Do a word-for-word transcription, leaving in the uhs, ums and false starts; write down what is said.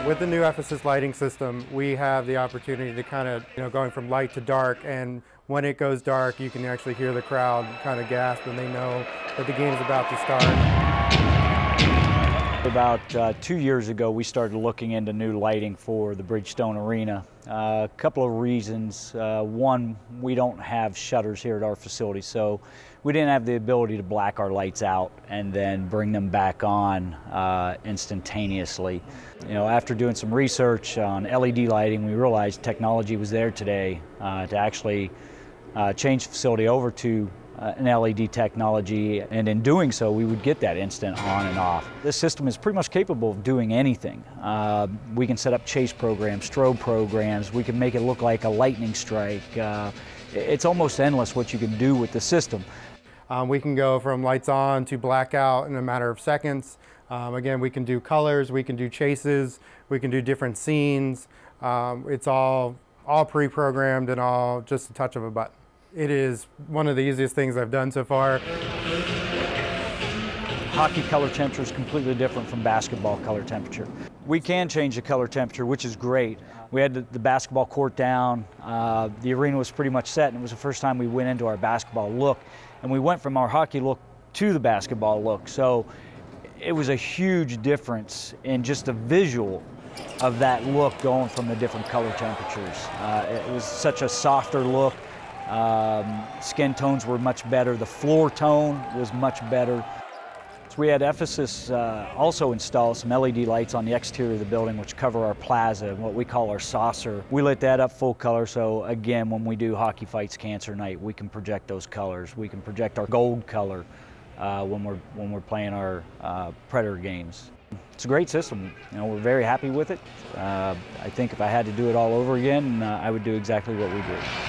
With the new Ephesus lighting system, we have the opportunity to kind of, you know, going from light to dark, and when it goes dark, you can actually hear the crowd kind of gasp, and they know that the game is about to start. About uh, two years ago, we started looking into new lighting for the Bridgestone Arena. Uh, a couple of reasons. Uh, one, we don't have shutters here at our facility, so we didn't have the ability to black our lights out and then bring them back on uh, instantaneously. You know, after doing some research on L E D lighting, we realized technology was there today uh, to actually uh, change the facility over to Uh, an L E D technology, and in doing so we would get that instant on and off. This system is pretty much capable of doing anything. Uh, we can set up chase programs, strobe programs, we can make it look like a lightning strike. Uh, it's almost endless what you can do with the system. Um, we can go from lights on to blackout in a matter of seconds. Um, again, we can do colors, we can do chases, we can do different scenes. Um, it's all, all pre-programmed and all just a touch of a button. It is one of the easiest things I've done so far. Hockey color temperature is completely different from basketball color temperature. We can change the color temperature, which is great. We had the, the basketball court down, uh, the arena was pretty much set, and it was the first time we went into our basketball look. And we went from our hockey look to the basketball look. So it was a huge difference in just the visual of that look going from the different color temperatures. Uh, it was such a softer look. Um, skin tones were much better. The floor tone was much better. So we had Ephesus uh, also install some L E D lights on the exterior of the building which cover our plaza, what we call our saucer. We lit that up full color, so again, when we do Hockey Fights Cancer Night, we can project those colors. We can project our gold color uh, when we're when we're playing our uh, Predator games. It's a great system. You know, we're very happy with it. Uh, I think if I had to do it all over again, uh, I would do exactly what we did.